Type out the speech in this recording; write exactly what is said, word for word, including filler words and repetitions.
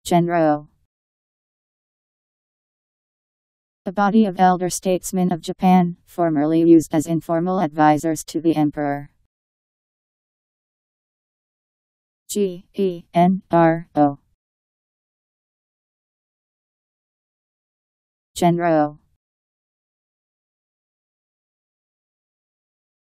Genro. A body of elder statesmen of Japan, formerly used as informal advisors to the emperor. G E N R O. Genro.